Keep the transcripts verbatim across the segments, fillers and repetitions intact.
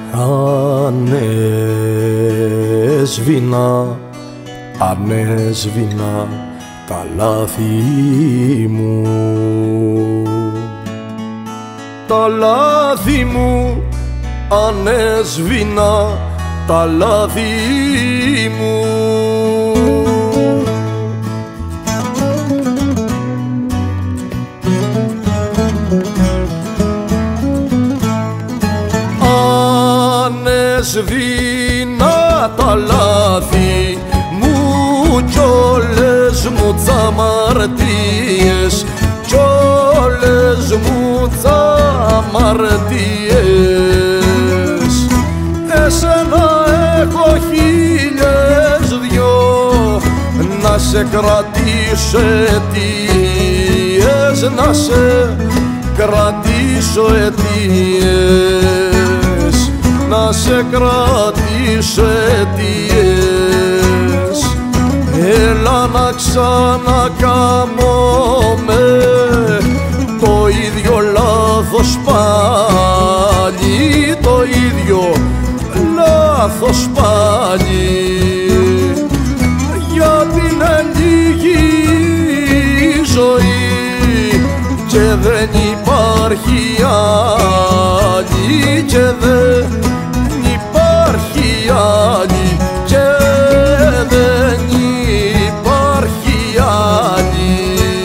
Ανέσβηνα, ανέσβηνα τα λάθη μου. Τα λάθη μου, ανέσβηνα τα λάθη μου. Ανέσβηνα τα λάθη μου κι όλες μου τ' αμαρτίες, κι όλες μου τ' αμαρτίες. Εσένα έχω χίλιες δυο να σε κρατήσω αιτίες, να σε κρατήσω αιτίες, να σε κρατήσω αιτίες. Έλα να ξανακάμουμε το ίδιο λάθος πάλι, το ίδιο λάθος πάλι. Γιατί είναι λίγη η ζωή και δεν υπάρχει άλλη, και δεν υπάρχει άλλη, και δεν υπάρχει άλλη.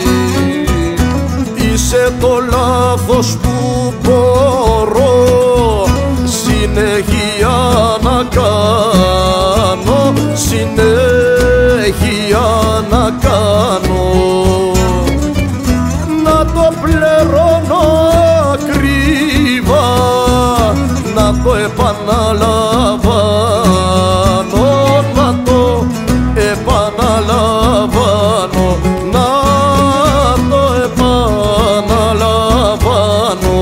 Είσαι το λάθος που μπορώ συνέχεια να κάνω, συνέχεια να κάνω. Να το πληρώνω ακριβά, να το επαναλαμβάνω, να το επαναλαμβάνω, να το επαναλαμβάνω.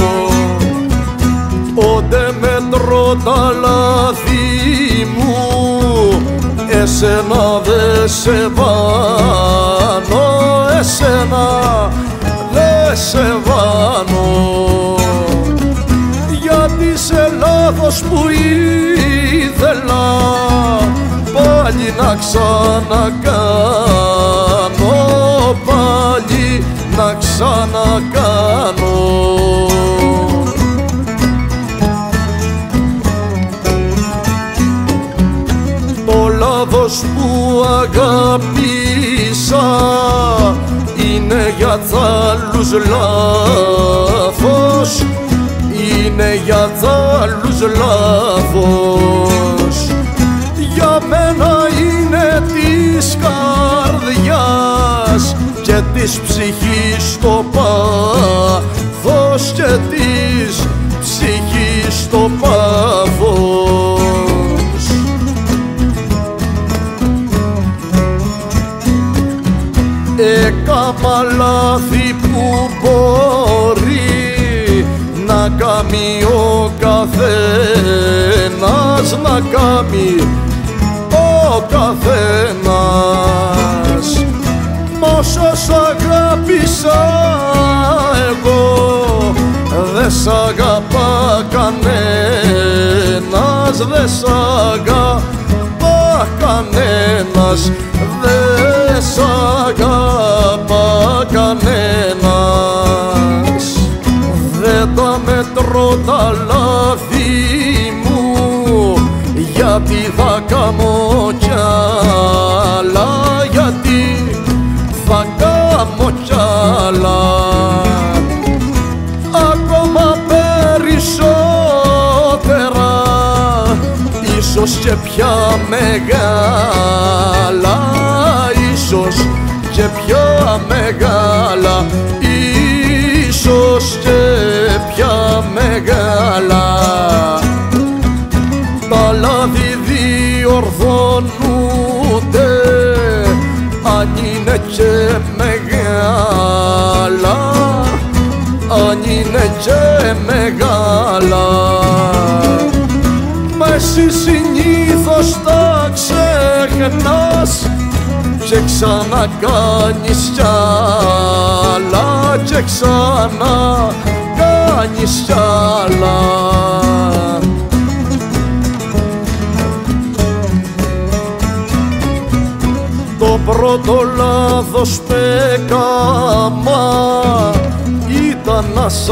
Όντε μετρώ τα λάθη μου, εσένα δε σε βάνω, εσένα δε σε βάνω. Γιατί σε λάθος που ήθελα πάλι να ξανακάνω, πάλι να ξανακάνω. Το λάθος που αγάπησα είναι για τ' άλλους λάθος, είναι για τ' άλλους λάθος. Για μένα είναι της καρδιάς και της ψυχής το πάθος, και της ψυχής το πάθος. Έκαμα λάθη που μπορεί να κάνει ο καθένας, να κάνει ο καθένας. Μ' όσος αγάπησα εγώ δε σ' αγαπά κανένας, δε σ' αγαπά κανένας, δε σ' αγαπά κανένας. Δεν τα μετρώ τα λάθη μου, γιατί θα κάνω κι άλλα, γιατί θα κάνω κι άλλα. Ακόμα περισσότερα, ίσως και πια μεγάλα, ίσως και πια μεγάλα, ίσως και πια μεγάλα. Τα λάθη διορθώνονται αν είναι και μεγάλα, αν είναι και μεγάλα. Μα εσύ συνήθως τα ξεχνάς και ξανακάνεις κι άλλα, και ξανακάνεις κι άλλα. πρώτο λάθος που έκαμα ήταν να σ'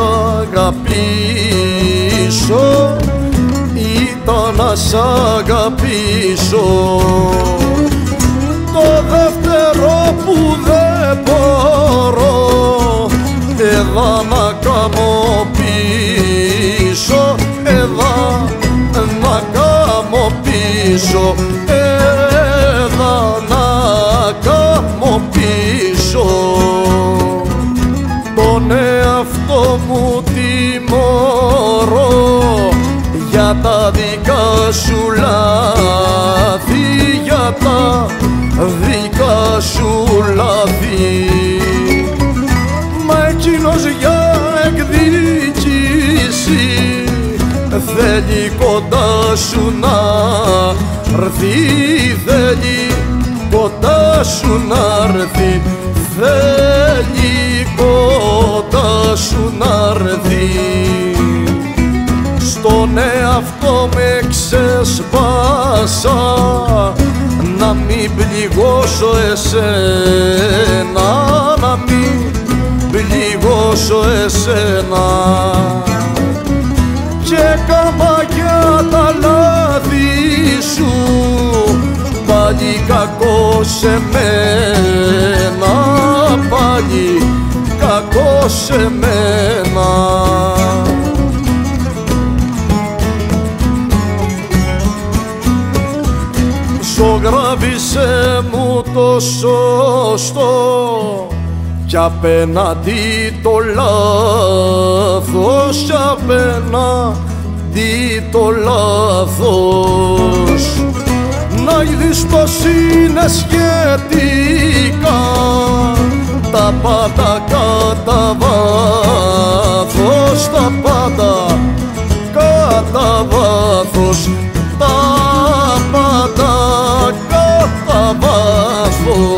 αγαπήσω, ήταν να σ' αγαπήσω. Το δεύτερο που δεν μπορώ εδα να κάνω πίσω, εδα να κάνω πίσω, εδα να κάνω πίσω. Τον εαυτό μου τιμωρώ για τα δικά σου λάθη, για τα δικά σου λάθη. Μα εκείνος για εκδίκηση θέλει κοντά σου να ρθεί, θέλει κοντά σου να ρθεί, θέλει κοντά σου να ρθεί. Στον εαυτό με ξεσπάσα να μην πληγώσω εσένα, να μην πληγώσω εσένα. Και κάμα για τα λάθη σου πάλι κακό σε μένα, πάλι κακό σε μένα. Ζωγράφισε μου το σωστό κι απέναντι το λάθος, κι απέναντι το λάθος. Να είδεις πως είναι σχετικά τα πάντα κατά βάθος, τα πάντα κατά βάθος, τα πάντα κατά βάθος.